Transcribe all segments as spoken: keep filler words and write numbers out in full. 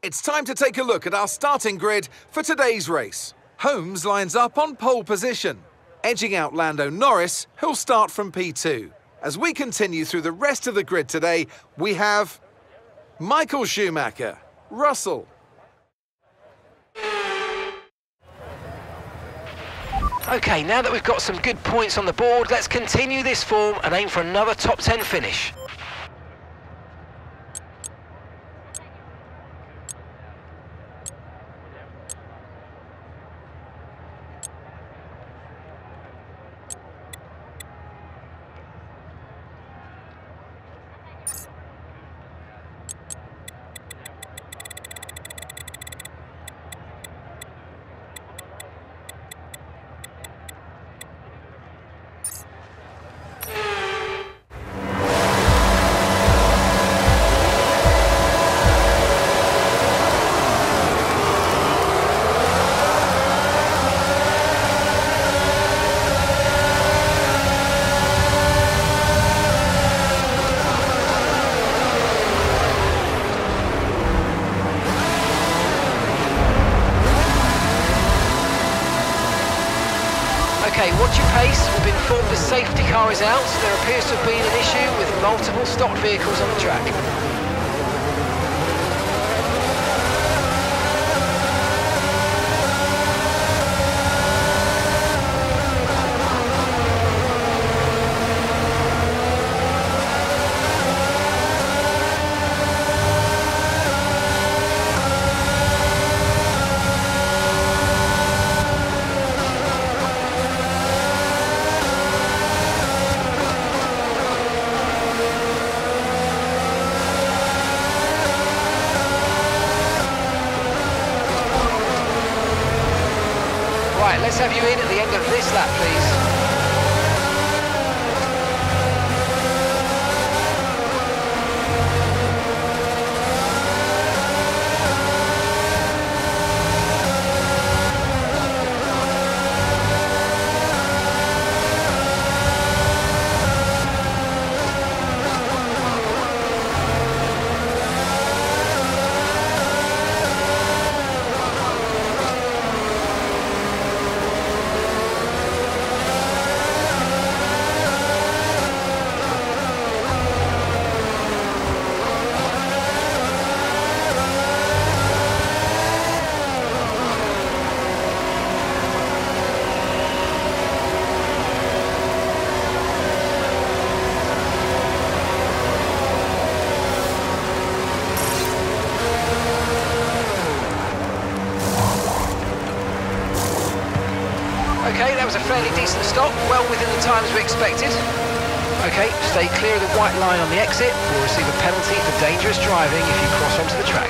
It's time to take a look at our starting grid for today's race. Holmes lines up on pole position, edging out Lando Norris, who'll start from P two. As we continue through the rest of the grid today, we have Michael Schumacher, Russell. OK, now that we've got some good points on the board, let's continue this form and aim for another top ten finish. OK, watch your pace. We've been informed the safety car is out. There appears to have been an issue with multiple stock vehicles on the track. Right, let's have you in at the end of this lap, please. OK, that was a fairly decent stop, well within the times we expected. OK, stay clear of the white line on the exit. You'll receive a penalty for dangerous driving if you cross onto the track.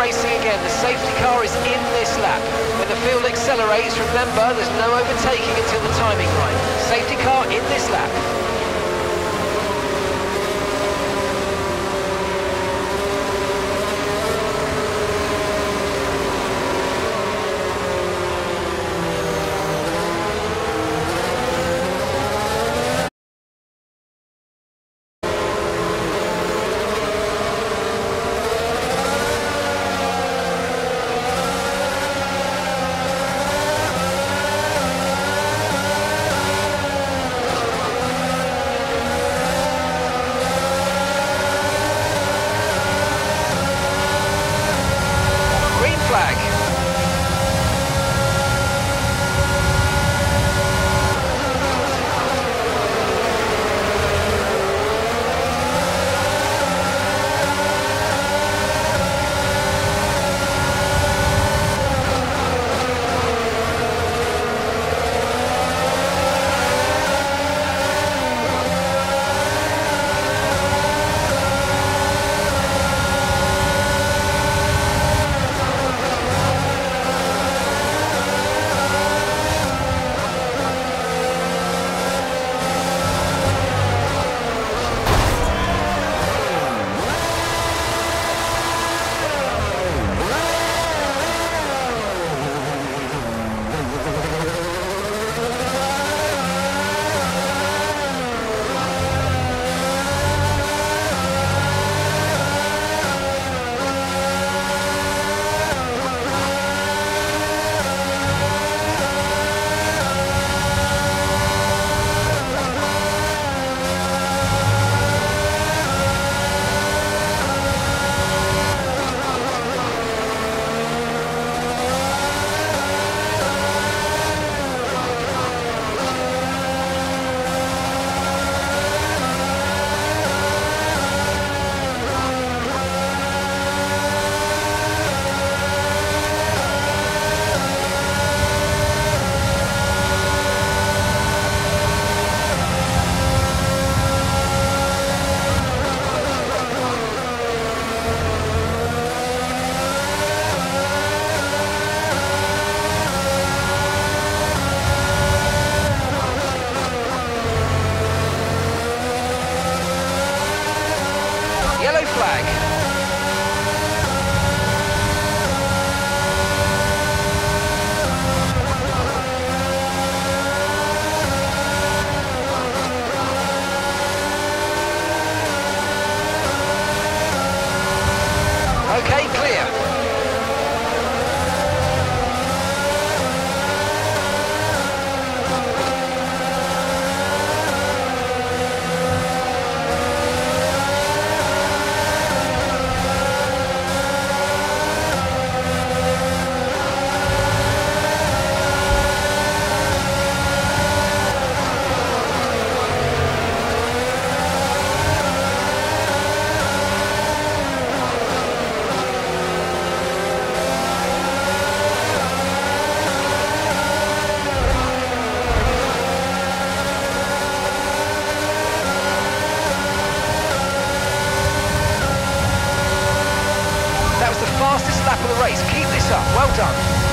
racing again. The safety car is in this lap. When the field accelerates, remember there's no overtaking until the timing line. Safety car in this lap. Okay, clear. Fastest lap of the race. Keep this up. Well done.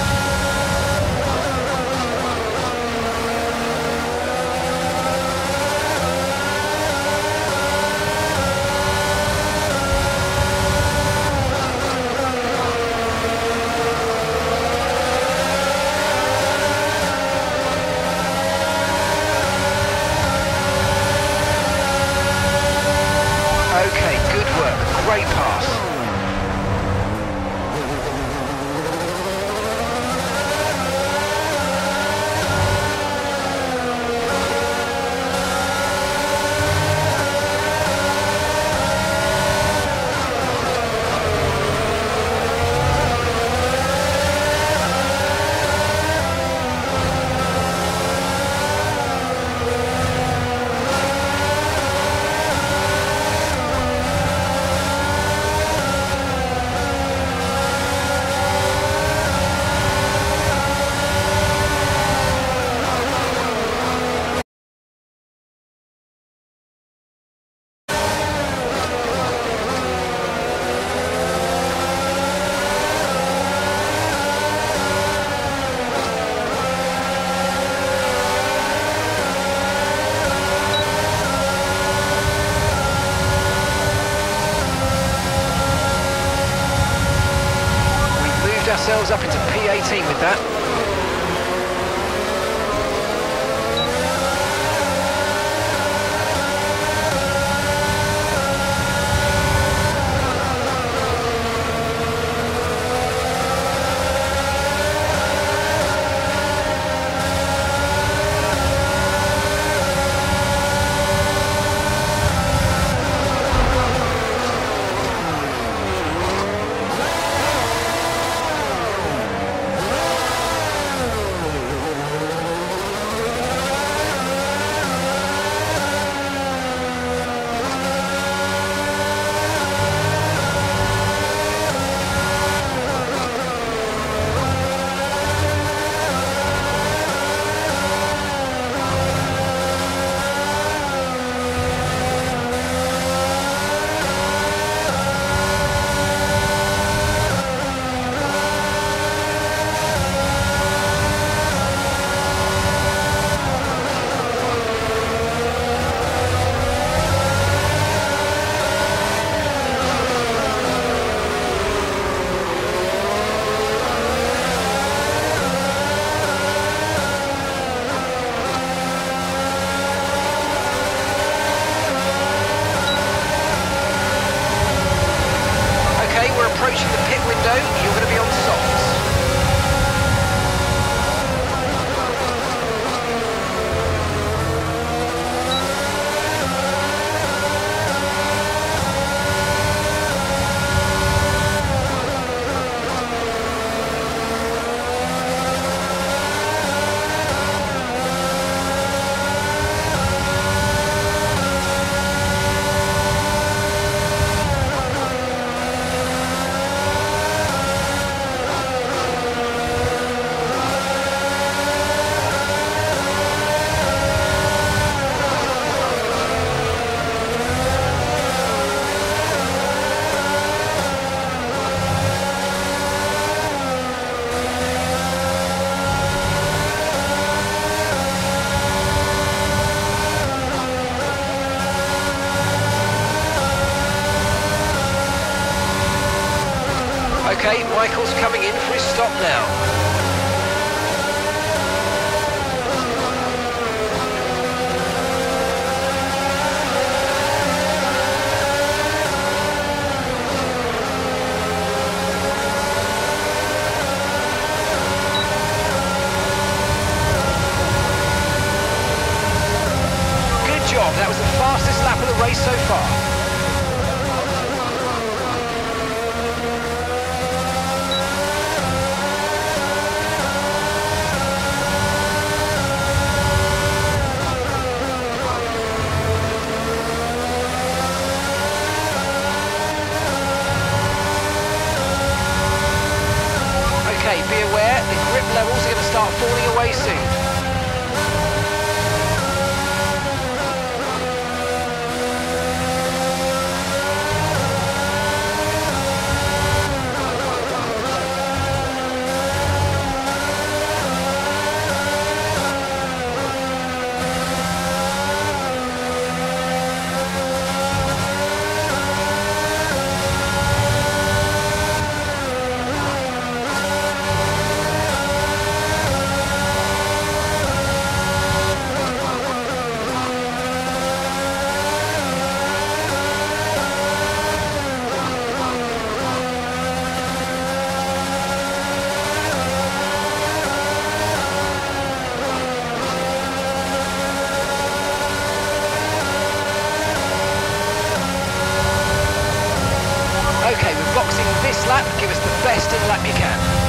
Okay, good work. Great pass. ourselves up into P eighteen with that. Approaching the pit window, you're going to be on softs. Okay, Michael's coming in for his stop now. Good job, that was the fastest lap of the race so far. Okay, be aware, the grip levels are going to start falling away soon. Okay, we're boxing this lap, give us the best in lap you can.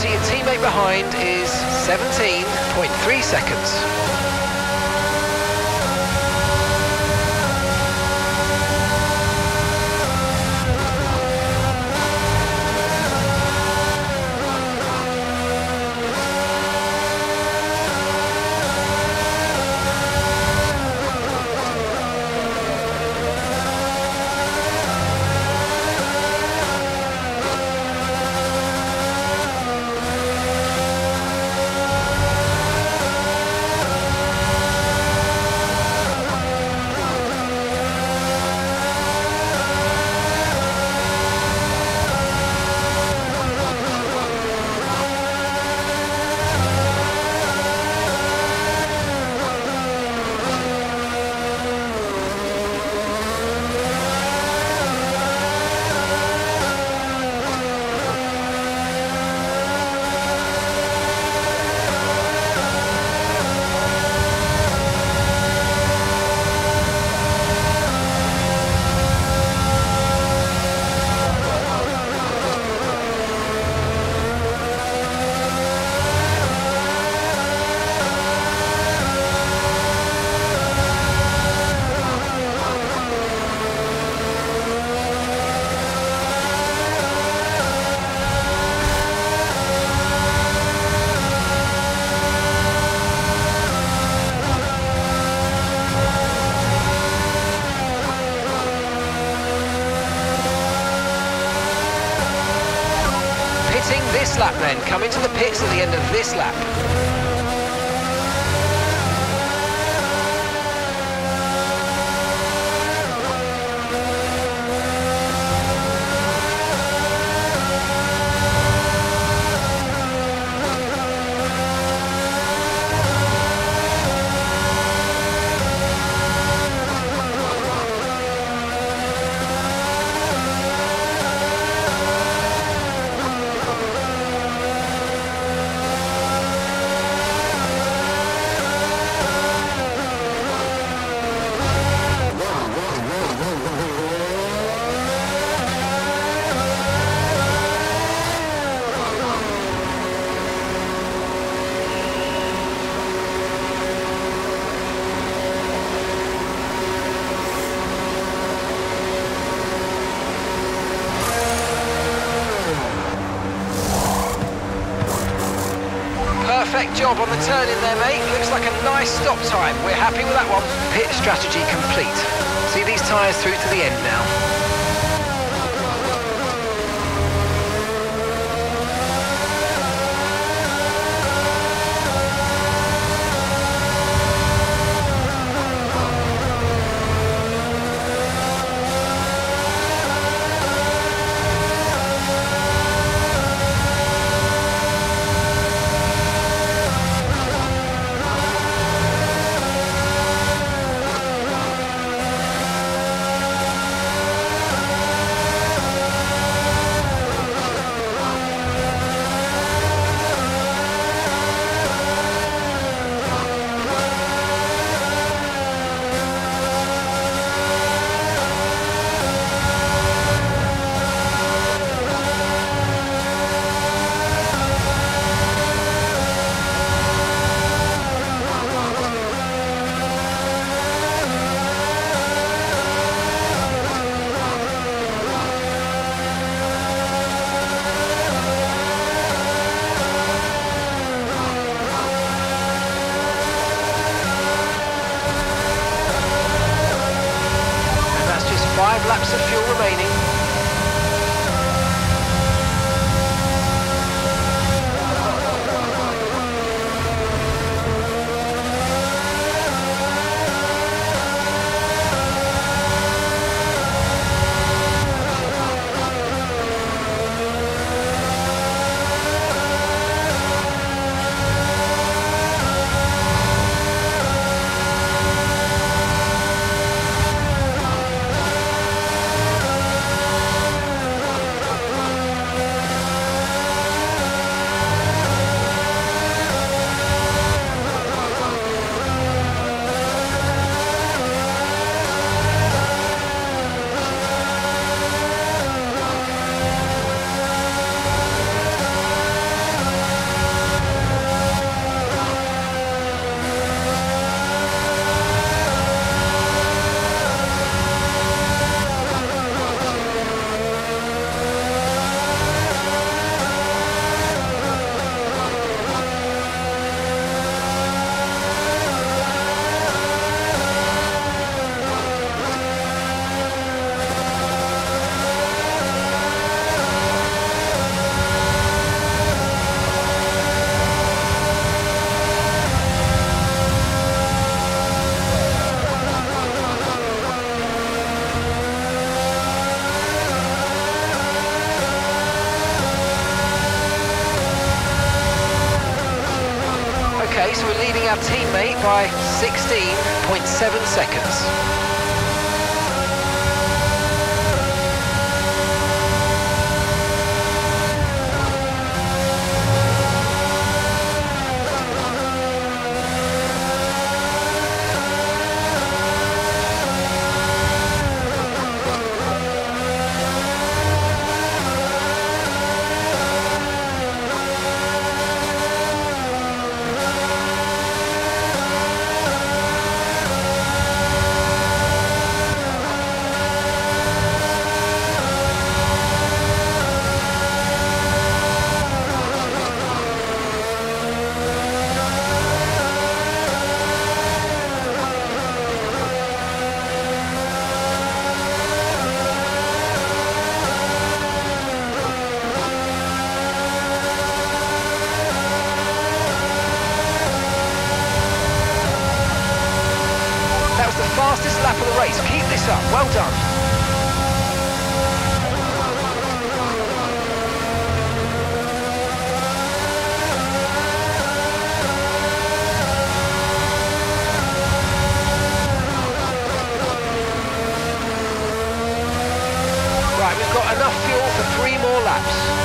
to your teammate behind is seventeen point three seconds. This lap then, come into the pits at the end of this lap. Perfect job on the turn in there, mate. Looks like a nice stop time. We're happy with that one. Pit strategy complete. See these tyres through to the end now. leading our teammate by sixteen point seven seconds. Fastest lap of the race. Keep this up. Well done. Right, we've got enough fuel for three more laps.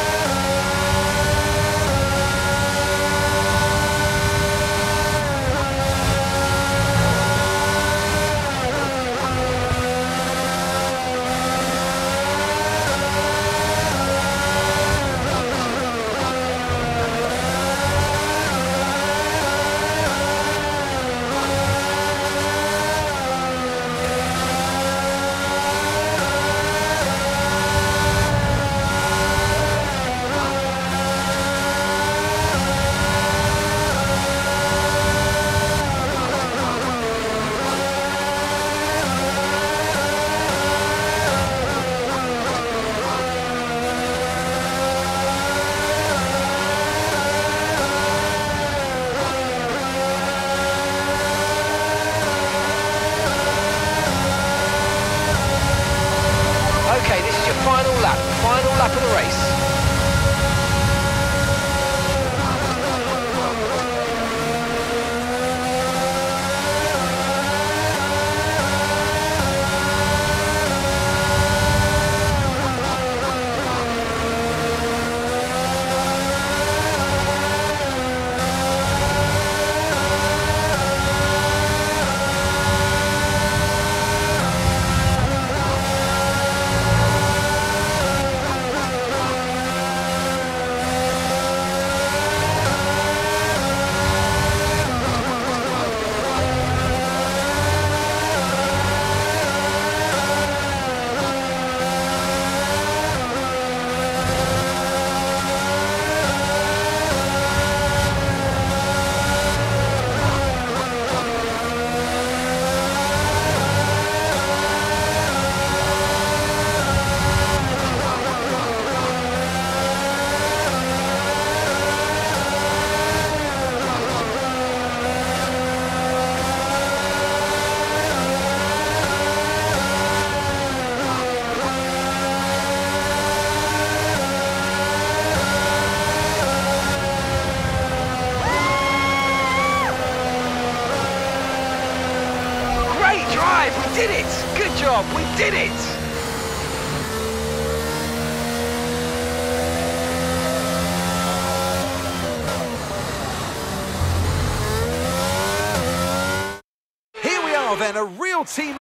Okay, this is your final lap, final lap of the race. We did it! Good job, we did it! Here we are then, a real team